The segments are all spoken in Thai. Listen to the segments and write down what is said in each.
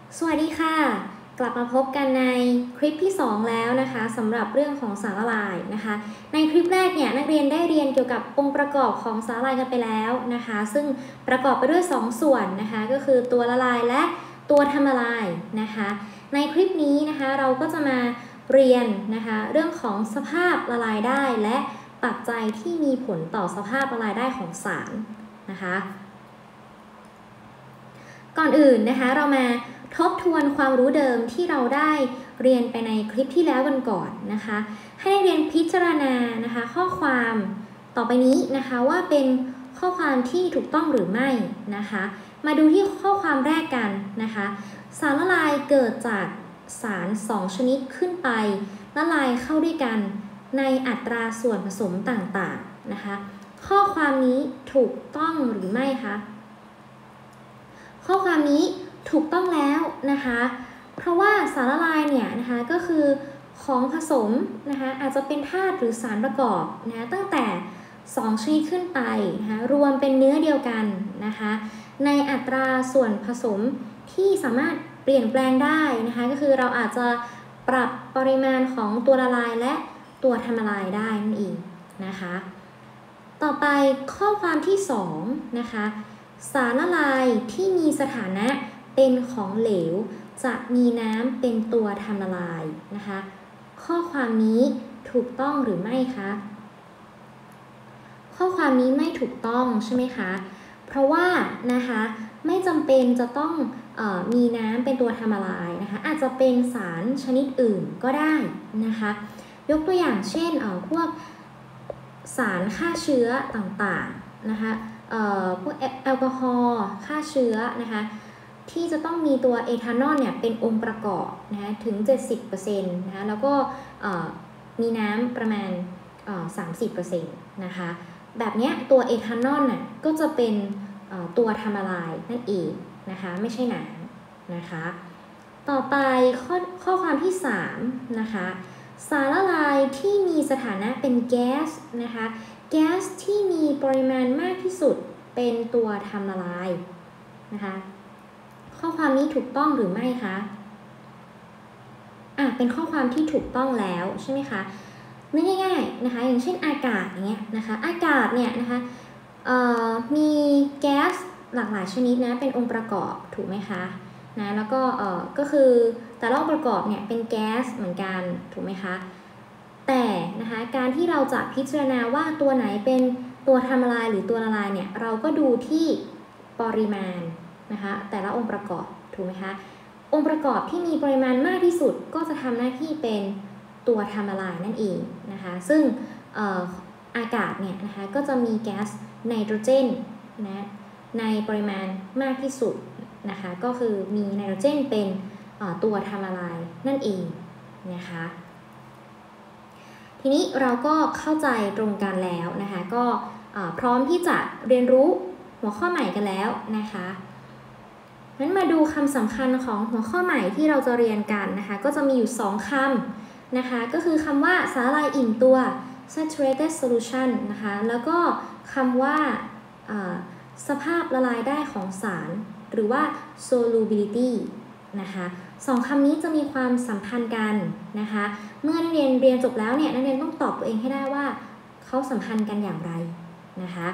สวัสดีค่ะกลับมาพบกันในคลิปที่2แล้วนะคะสำหรับเรื่องของสารละลายนะคะในคลิปแรกเนี่ยนักเรียนได้เรียนเกี่ยวกับองค์ประกอบของสารละลายกันไปแล้วนะคะซึ่งประกอบไปด้วย2ส่วนนะคะก็คือตัวละลายและตัวทำละลายนะคะในคลิปนี้นะคะเราก็จะมาเรียนนะคะเรื่องของสภาพละลายได้และปัจจัยที่มีผลต่อสภาพละลายได้ของสารนะคะก่อนอื่นนะคะเรามาทบทวนความรู้เดิมที่เราได้เรียนไปในคลิปที่แล้วกันก่อนนะคะให้นักเรียนพิจารณานะคะข้อความต่อไปนี้นะคะว่าเป็นข้อความที่ถูกต้องหรือไม่นะคะมาดูที่ข้อความแรกกันนะคะสารละลายเกิดจากสาร2ชนิดขึ้นไปละลายเข้าด้วยกันในอัตราส่วนผสมต่างๆนะคะข้อความนี้ถูกต้องหรือไม่คะข้อความนี้ถูกต้องแล้วนะคะเพราะว่าสารละลายเนี่ยนะคะก็คือของผสมนะคะอาจจะเป็นธาตุหรือสารประกอบนะตั้งแต่2ชนิดขึ้นไปนะคะรวมเป็นเนื้อเดียวกันนะคะในอัตราส่วนผสมที่สามารถเปลี่ยนแปลงได้นะคะก็คือเราอาจจะปรับปริมาณของตัวละลายและตัวทำละลายได้นั่นเองนะคะต่อไปข้อความที่2นะคะสารละลายที่มีสถานะเป็นของเหลวจะมีน้ำเป็นตัวทำละลายนะคะข้อความนี้ถูกต้องหรือไม่คะข้อความนี้ไม่ถูกต้องใช่ไหมคะเพราะว่านะคะไม่จำเป็นจะต้องมีน้ำเป็นตัวทำละลายนะคะอาจจะเป็นสารชนิดอื่นก็ได้นะคะยกตัวอย่างเช่นพวกสารฆ่าเชื้อต่างๆนะคะพวกแอลกอฮอล์ฆ่าเชื้อนะคะที่จะต้องมีตัวเอทานอลเนี่ยเป็นองค์ประกอบนะคะถึง 70% นะคะแล้วก็มีน้ำประมาณ30% นะคะแบบนี้ตัวเอทานอลน่ะก็จะเป็นตัวทำละลายนั่นเองนะคะไม่ใช่น้ำนะคะต่อไปข้อความที่3นะคะสารละลายที่มีสถานะเป็นแก๊สนะคะแก๊สที่มีปริมาณมากที่สุดเป็นตัวทำละลายนะคะข้อความนี้ถูกต้องหรือไม่คะเป็นข้อความที่ถูกต้องแล้วใช่ไหมคะนึกง่ายๆนะคะอย่างเช่นอากาศอย่างเงี้ยนะคะอากาศเนี่ยนะคะมีแก๊สหลากหลายชนิดนะเป็นองค์ประกอบถูกไหมคะนะแล้วก็คือแต่ละองค์ประกอบเนี่ยเป็นแก๊สเหมือนกันถูกไหมคะแต่นะคะการที่เราจะพิจารณาว่าตัวไหนเป็นตัวทำละลายหรือตัวละลายเนี่ยเราก็ดูที่ปริมาณนะคะแต่ละองค์ประกอบถูกไหมคะองค์ประกอบที่มีปริมาณมากที่สุดก็จะทำหน้าที่เป็นตัวทำละลายนั่นเองนะคะซึ่งอากาศเนี่ยนะคะก็จะมีแก๊สไนโตรเจนนะในปริมาณมากที่สุดนะคะก็คือมีไนโตรเจนเป็นตัวทำละลายนั่นเองนะคะทีนี้เราก็เข้าใจตรงกันแล้วนะคะก็พร้อมที่จะเรียนรู้หัวข้อใหม่กันแล้วนะคะงั้นมาดูคำสำคัญของหัวข้อใหม่ที่เราจะเรียนกันนะคะก็จะมีอยู่2คำนะคะก็คือคำว่าสารละลายอิ่มตัว saturated solution นะคะแล้วก็คำว่าสภาพละลายได้ของสารหรือว่า solubility นะคะ2คำนี้จะมีความสัมพันธ์กันนะคะเมื่อนักเรียนจบแล้วเนี่ยนักเรียนต้องตอบตัวเองให้ได้ว่าเขาสัมพันธ์กันอย่างไรนะคะ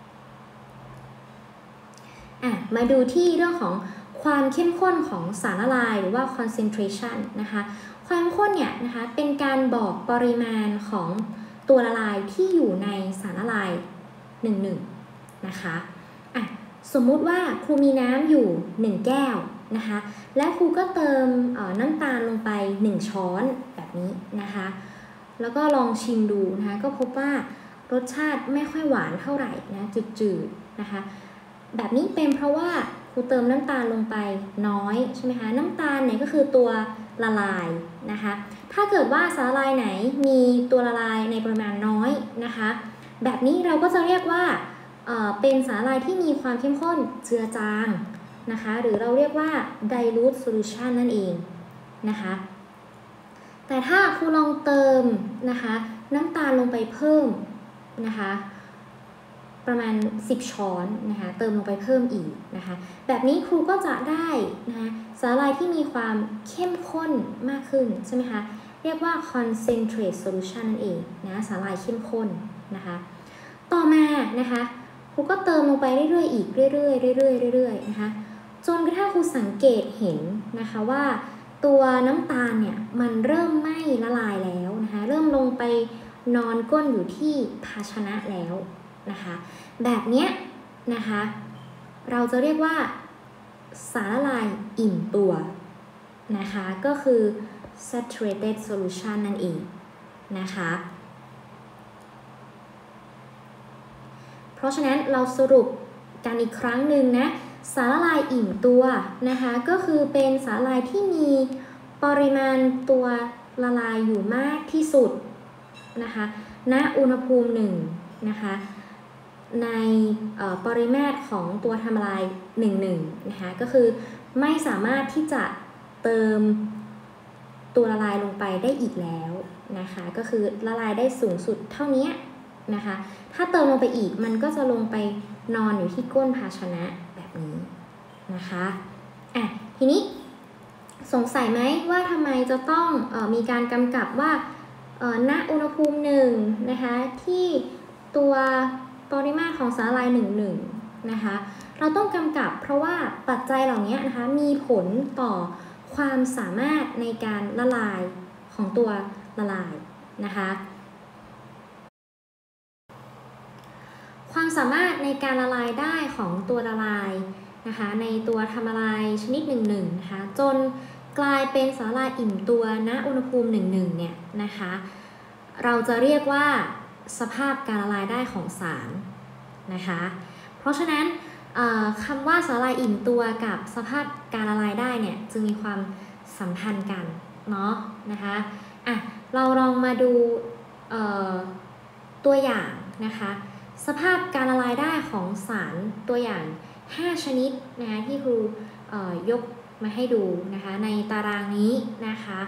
มาดูที่เรื่องของความเข้มข้นของสารละลายหรือว่า concentration นะคะความเข้มข้นเนี่ยนะคะเป็นการบอกปริมาณของตัวละลายที่อยู่ในสารละลาย1นะคะสมมุติว่าครูมีน้ำอยู่1แก้วนะคะและครูก็เติมน้ำตาลลงไป1ช้อนแบบนี้นะคะแล้วก็ลองชิมดูนะคะก็พบว่ารสชาติไม่ค่อยหวานเท่าไหร่นะจืดๆนะคะแบบนี้เป็นเพราะว่าครูเติมน้ำตาลลงไปน้อยใช่ไหมคะน้ำตาลเนี่ยก็คือตัวละลายนะคะถ้าเกิดว่าสารละลายไหนมีตัวละลายในปริมาณน้อยนะคะแบบนี้เราก็จะเรียกว่าเป็นสารละลายที่มีความเข้มข้นเจือจางนะคะหรือเราเรียกว่า dilute solution นั่นเองนะคะแต่ถ้าครูลองเติมนะคะน้ำตาลลงไปเพิ่มนะคะปประมาณ10ช้อนนะคะเติมลงไปเพิ่มอีกนะคะแบบนี้ครูก็จะได้นะคะสาหร่ายที่มีความเข้มข้นมากขึ้นใช่ไหมคะเรียกว่า concentrate solution นั่นเองนะสาหร่ายเข้มข้นนะคะต่อมานะคะครูก็เติมลงไปเรื่อยๆอีกเรื่อยๆเรื่อยๆเรื่อยๆนะคะจนกระทั่งครูสังเกตเห็นนะคะว่าตัวน้ำตาลเนี่ยมันเริ่มไม่ละลายแล้วนะคะเริ่มลงไปนอนก้นอยู่ที่ภาชนะแล้วนะคะแบบเนี้ยนะคะเราจะเรียกว่าสารละลายอิ่มตัวนะคะก็คือ saturated solution นั่นเองนะคะเพราะฉะนั้นเราสรุปกันอีกครั้งหนึ่งนะสารละลายอิ่มตัวนะคะก็คือเป็นสารละลายที่มีปริมาณตัวละลายอยู่มากที่สุดนะคะณอุณหภูมิ1นะคะในปริมาตรของตัวทำละลาย1นะคะก็คือไม่สามารถที่จะเติมตัวละลายลงไปได้อีกแล้วนะคะก็คือละลายได้สูงสุดเท่านี้นะคะถ้าเติมลงไปอีกมันก็จะลงไปนอนอยู่ที่ก้นภาชนะแบบนี้นะคะทีนี้สงสัยไหมว่าทำไมจะต้องมีการกำกับว่าณอุณหภูมิ1นะคะที่ตัวปริมาตรของสารละลาย1นะคะเราต้องกำกับเพราะว่าปัจจัยเหล่านี้นะคะมีผลต่อความสามารถในการละลายของตัวละลายนะคะความสามารถในการละลายได้ของตัวละลายนะคะในตัวทำละลายชนิด1นะคะจนกลายเป็นสารละลายอิ่มตัวณอุณหภูมิ1เนี่ยนะคะเราจะเรียกว่าสภาพการละลายได้ของสารนะคะเพราะฉะนั้นคำว่าสารละลายอิ่มตัวกับสภาพการละลายได้เนี่ยจึงมีความสัมพันธ์กันเนาะนะคะเราลองมาดูตัวอย่างนะคะสภาพการละลายได้ของสารตัวอย่าง5ชนิดนะคะที่ครูยกมาให้ดูนะคะในตารางนี้นะคะ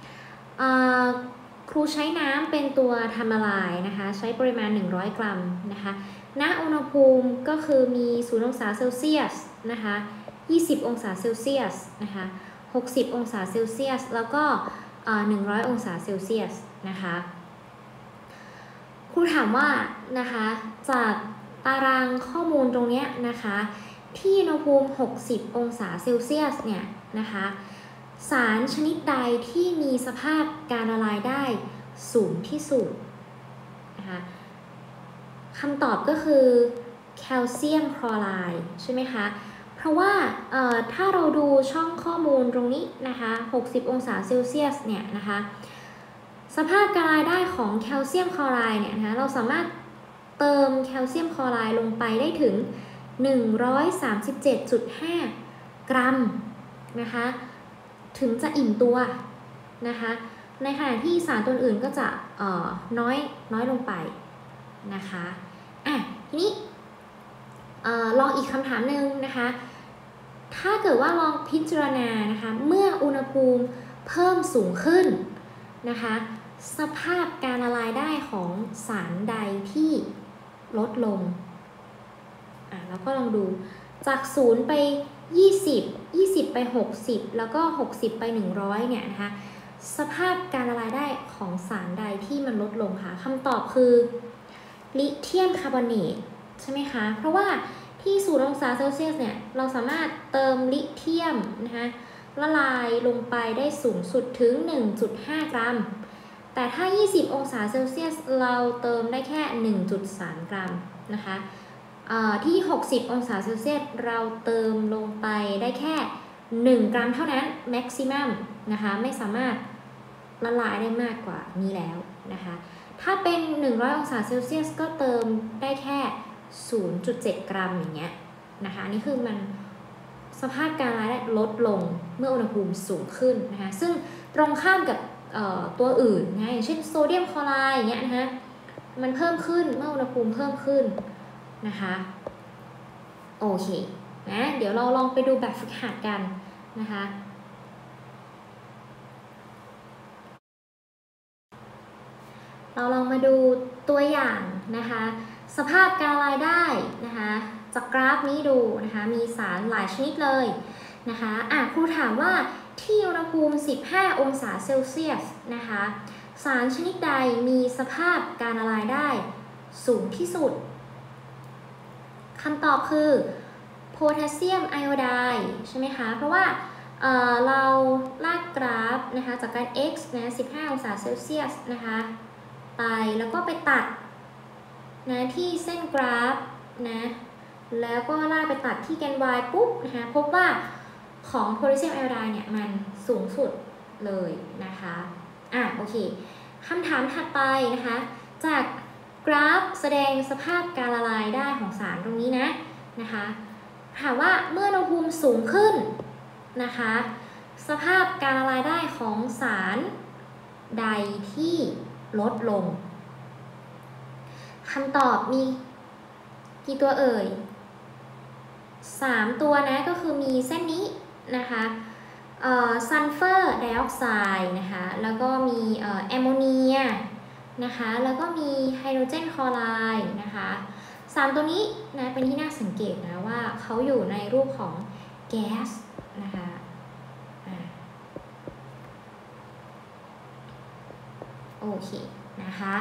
ครูใช้น้ำเป็นตัวทำละลายนะคะใช้ปริมาณ100 กรัมนะคะณอุณหภูมิก็คือมี0องศาเซลเซียสนะคะ20องศาเซลเซียสนะคะ60องศาเซลเซียสแล้วก็100องศาเซลเซียสนะคะครูถามว่านะคะจากตารางข้อมูลตรงนี้นะคะที่อุณหภูมิ60องศาเซลเซียสเนี่ยนะคะสารชนิดใดที่มีสภาพการละลายได้สูงที่สุดนะคะคำตอบก็คือแคลเซียมคลอไรด์ใช่ไหมคะเพราะว่าถ้าเราดูช่องข้อมูลตรงนี้นะคะ60องศาเซลเซียสเนี่ยนะคะสภาพการละลายได้ของแคลเซียมคลอไรด์เนี่ยนะคะเราสามารถเติมแคลเซียมคลอไรด์ลงไปได้ถึง137.5 กรัมนะคะถึงจะอิ่มตัวนะคะในขณะที่สารตัวอื่นก็จะน้อยลงไปนะคะทีนี้ลองอีกคำถามหนึ่งนะคะถ้าเกิดว่าลองพิจารณานะคะเมื่ออุณหภูมิเพิ่มสูงขึ้นนะคะสภาพการละลายได้ของสารใดที่ลดลงแล้วก็ลองดูจาก0ไป20ไป60แล้วก็60ไป100เนี่ยนะคะสภาพการละลายได้ของสารใดที่มันลดลงคะคำตอบคือลิเธียมคาร์บอเนตใช่ไหมคะเพราะว่าที่0องศาเซลเซียสเนี่ยเราสามารถเติมลิเธียมนะคะละลายลงไปได้สูงสุดถึง 1.5 กรัมแต่ถ้า20องศาเซลเซียสเราเติมได้แค่ 1.3 กรัมนะคะที่60องศาเซลเซียสเราเติมลงไปได้แค่1 กรัมเท่านั้นแม็กซิมัมนะคะไม่สามารถละลายได้มากกว่านี้แล้วนะคะถ้าเป็น100องศาเซลเซียสก็เติมได้แค่ 0.7 กรัมอย่างเงี้ยนะคะอันนี้คือมันสภาพการละลายได้ลดลงเมื่ออุณหภูมิสูงขึ้นนะคะซึ่งตรงข้ามกับตัวอื่นนะอย่างเช่นโซเดียมคลอไรด์อย่างเงี้ยนะคะมันเพิ่มขึ้นเมื่ออุณหภูมิเพิ่มขึ้นนะคะโอเคนะเดี๋ยวเราลองไปดูแบบฝึกหัดกันนะคะเราลองมาดูตัวอย่างนะคะสภาพการละลายได้นะคะจากกราฟนี้ดูนะคะมีสารหลายชนิดเลยนะคะครูถามว่าที่อุณหภูมิ15องศาเซลเซียสนะคะสารชนิดใดมีสภาพการละลายได้สูงที่สุดคำตอบคือโพแทสเซียมไอโอไดด์ใช่ไหมคะเพราะว่าเราลากกราฟนะคะจากการ x นะ15องศาเซลเซียสนะคะไปแล้วก็ไปตัดนะที่เส้นกราฟนะแล้วก็ลากไปตัดที่แกน y ปุ๊บนะคะพบว่าของโพแทสเซียมไอโอไดด์เนี่ยมันสูงสุดเลยนะคะโอเคคำถามถัดไปนะคะจากกราฟแสดงสภาพการละลายได้ของสารตรงนี้นะคะถามว่าเมื่ออุณหภูมิสูงขึ้นนะคะสภาพการละลายได้ของสารใดที่ลดลงคำตอบมีกี่ตัวเอ่ย3ตัวนะก็คือมีเส้นนี้นะคะซัลเฟอร์ไดออกไซด์นะคะแล้วก็มีแอมโมเนียนะคะแล้วก็มีไฮโดรเจนคลอไรด์นะคะ3ตัวนี้นะเป็นที่น่าสังเกตนะว่าเขาอยู่ในรูปของแก๊สนะคะโอเคนะคะ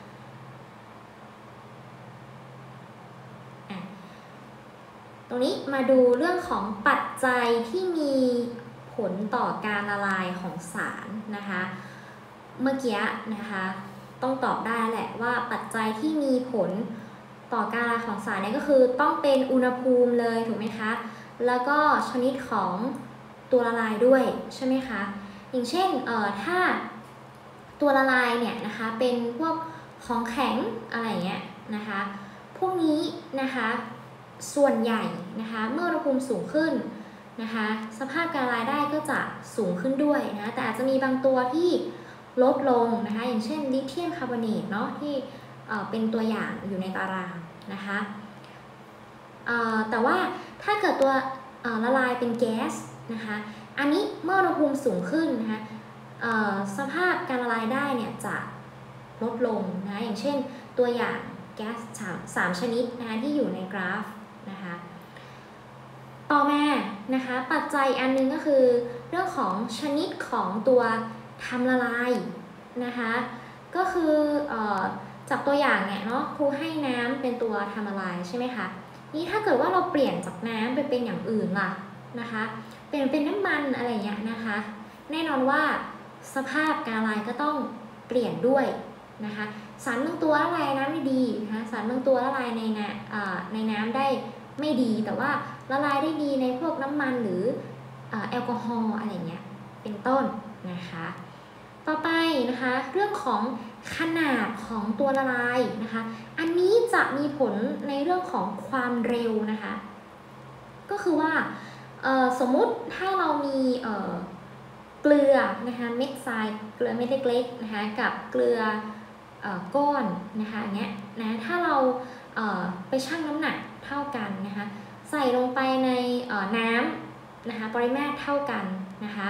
ตรงนี้มาดูเรื่องของปัจจัยที่มีผลต่อการละลายของสารนะคะเมื่อกี้นะคะต้องตอบได้แหละว่าปัจจัยที่มีผลต่อการละลายของสารเนี่ยก็คือต้องเป็นอุณหภูมิเลยถูกไหมคะแล้วก็ชนิดของตัวละลายด้วยใช่ไหมคะอย่างเช่นถ้าตัวละลายเนี่ยนะคะเป็นพวกของแข็งอะไรเงี้ยนะคะพวกนี้นะคะส่วนใหญ่นะคะเมื่ออุณหภูมิสูงขึ้นนะคะสภาพการละลายได้ก็จะสูงขึ้นด้วยนะแต่อาจจะมีบางตัวที่ลดลงนะคะอย่างเช่นลิเธียมคาร์บอเนตเนาะที่เป็นตัวอย่างอยู่ในตารางนะคะแต่ว่าถ้าเกิดตัวละลายเป็นแก๊สนะคะอันนี้เมื่ออุณหภูมิสูงขึ้นนะคะสภาพการละลายได้เนี่ยจะลดลงนะอย่างเช่นตัวอย่างแก๊ส3ชนิดนะคะที่อยู่ในกราฟนะคะต่อมานะคะปัจจัยอันนึงก็คือเรื่องของชนิดของตัวทำละลายนะคะก็คือจากตัวอย่างเนี่ยเนาะครูให้น้ำเป็นตัวทำละลายใช่ไหมคะนี่ถ้าเกิดว่าเราเปลี่ยนจากน้ำไปเป็นอย่างอื่นล่ะนะคะเป็นน้ำมันอะไรเงี้ยนะคะแน่นอนว่าสภาพการละลายก็ต้องเปลี่ยนด้วยนะคะสารบางตัวละลายน้ำได้ดีนะคะสารบางตัวละลายในน้ำได้ไม่ดีแต่ว่าละลายได้ดีในพวกน้ำมันหรือแอลกอฮอล์อะไรเงี้ยเป็นต้นนะคะต่อไปนะคะเรื่องของขนาดของตัวละลายนะคะอันนี้จะมีผลในเรื่องของความเร็วนะคะก็คือว่าสมมุติถ้าเรามีเกลือนะคะเม็ดทรายเกลือเม็ดเล็กๆนะคะกับเกลือก้อนนะคะอย่างเงี้ยนะถ้าเราไปชั่งน้ำหนักเท่ากันนะคะใส่ลงไปในน้ำนะคะปริมาตรเท่ากันนะคะ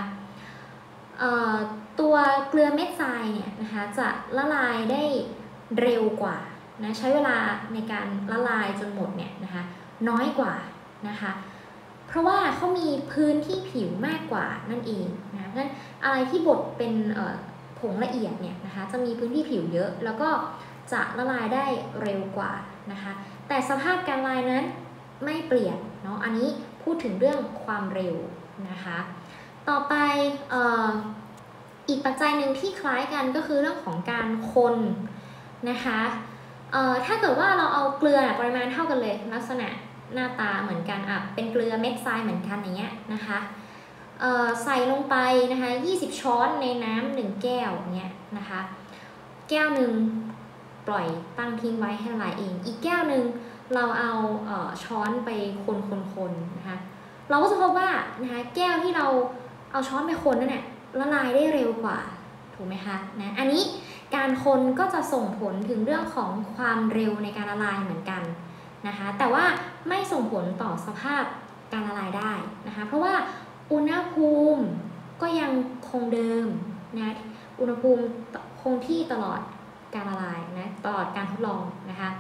ตัวเกลือเม็ดทรายเนี่ยนะคะจะละลายได้เร็วกว่านะใช้เวลาในการละลายจนหมดเนี่ยนะคะน้อยกว่านะคะเพราะว่าเขามีพื้นที่ผิวมากกว่านั่นเองนะงั้นอะไรที่บดเป็นผงละเอียดเนี่ยนะคะจะมีพื้นที่ผิวเยอะแล้วก็จะละลายได้เร็วกว่านะคะแต่สภาพการละลายนั้นไม่เปลี่ยนเนาะอันนี้พูดถึงเรื่องความเร็วนะคะต่อไปอีกปัจจัยหนึ่งที่คล้ายกันก็คือเรื่องของการคนนะคะถ้าเกิดว่าเราเอาเกลือปริมาณเท่ากันเลยลักษณะหน้าตาเหมือนกันเป็นเกลือเม็ดทรายเหมือนกันอย่างเงี้ยนะคะใส่ลงไปนะคะ20ช้อนในน้ำ1แก้วเนี้ยนะคะแก้วหนึ่งปล่อยตั้งทิ้งไว้ให้ละลายเองอีกแก้วหนึ่งเราเอาช้อนไปคนนะคะเราก็จะพบว่านะคะแก้วที่เราเอาช้อนไปคนนั่นแหละละลายได้เร็วกว่าถูกไหมคะนะอันนี้การคนก็จะส่งผลถึงเรื่องของความเร็วในการละลายเหมือนกันนะคะแต่ว่าไม่ส่งผลต่อสภาพการละลายได้นะคะเพราะว่าอุณหภูมิก็ยังคงเดิมนะอุณหภูมิคงที่ตลอดการละลายนะตลอดการทดลองนะคะ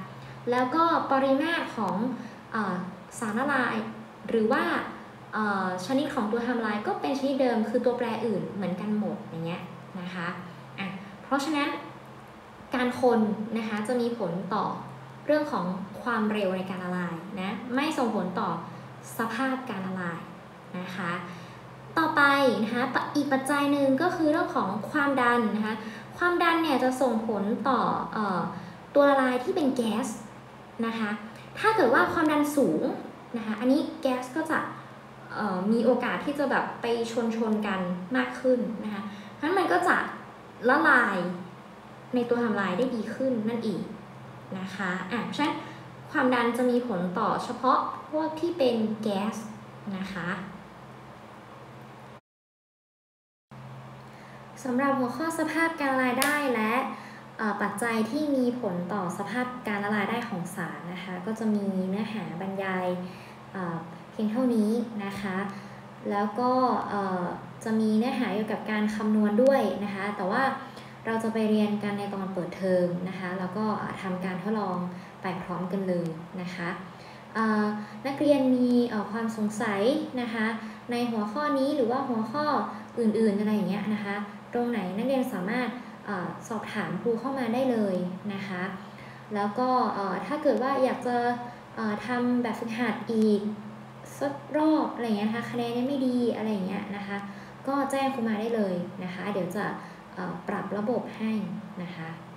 แล้วก็ปริมาตรของสารละลายหรือว่าชนิดของตัวทำลายก็เป็นชนิดเดิมคือตัวแปรอื่นเหมือนกันหมดอย่างเงี้ยนะคะเพราะฉะนั้นการคนนะคะจะมีผลต่อเรื่องของความเร็วในการละลายนะไม่ส่งผลต่อสภาพการละลายนะคะต่อไปนะคะอีกปัจจัยหนึ่งก็คือเรื่องของความดันนะคะความดันเนี่ยจะส่งผลต่อตัวละลายที่เป็นแก๊สนะคะถ้าเกิดว่าความดันสูงนะคะอันนี้แก๊สก็จะมีโอกาสที่จะแบบไปชนกันมากขึ้นนะคะเพราะฉะนั้นมันก็จะละลายในตัวทำลายได้ดีขึ้นนั่นเองนะคะเพราะฉะนั้นความดันจะมีผลต่อเฉพาะพวกที่เป็นแก๊สนะคะสำหรับหัวข้อสภาพการละลายได้และปัจจัยที่มีผลต่อสภาพการละลายได้ของสารนะคะก็จะมีเนื้อหาบรรยายเพียงเท่านี้นะคะแล้วก็จะมีเนื้อหาเกี่ยวกับการคำนวณด้วยนะคะแต่ว่าเราจะไปเรียนกันในตอนเปิดเทอมนะคะแล้วก็ทำการทดลองไปพร้อมกันเลยนะคะนักเรียนมีความสงสัยนะคะในหัวข้อนี้หรือว่าหัวข้ออื่นๆอะไรอย่างเงี้ยนะคะตรงไหนนักเรียนสามารถสอบถามครูเข้ามาได้เลยนะคะแล้วก็ถ้าเกิดว่าอยากจะทำแบบฝึกหัดอีกสักรอบอะไรเงี้ยนะคะคะแนนยังไม่ดีอะไรเงี้ยนะคะก็แจ้งครูมาได้เลยนะคะเดี๋ยวจะปรับระบบให้นะคะ